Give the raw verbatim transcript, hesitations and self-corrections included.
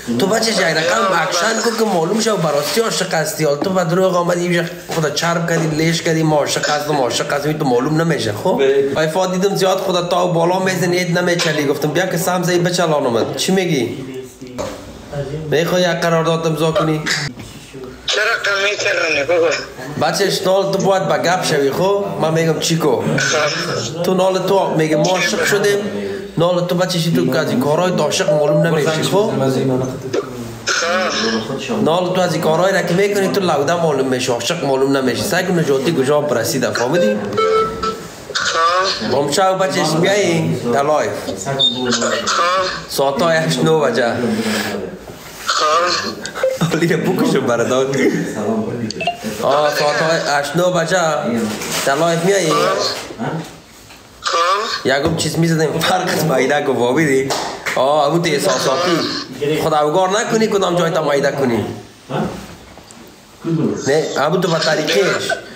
تو بچه یک رقم اکشن کن که معلوم شو براستی عاشق هستی. حالا تو بعد دروغ آمدی خدا چرب کردی لیش کردی ما عاشق هستم عاشق هستم تو معلوم نمیشه. خب ای فا دیدم زیاد خدا تا بالا میزنید نمیچلی. گفتم بیا که سم زی بچلان اومد. چی میگی؟ میخوای یک قرارداد امضا کنی؟ چرا کم میترونه بگو بچهش نال تو باید با گپ شوی. خب من میگم چیکو تو نال تو میگه ما عاشق شدیم نال تو بچهشی تو که از این کارهای عاشق معلوم نمیشی. خب نال تو از این کارهای را که میکنی تو لوده معلوم میشی عاشق معلوم نمیشی. سعی کن نجاتی کجا برسیده. فهمیدی؟ بام شو بچهش بیایی در لایف ساعت های هشت نو بجه حالی بکشم برداد آه ساعت های هشت نو بجه در لایف میایی یکم چیز میزدیم فرقت مایده کن. فهمیدی؟ آه اگه تو احساساتی خدا اوگار نکنی کدام جای تا مایده کنی. نه اگه تو با طریقش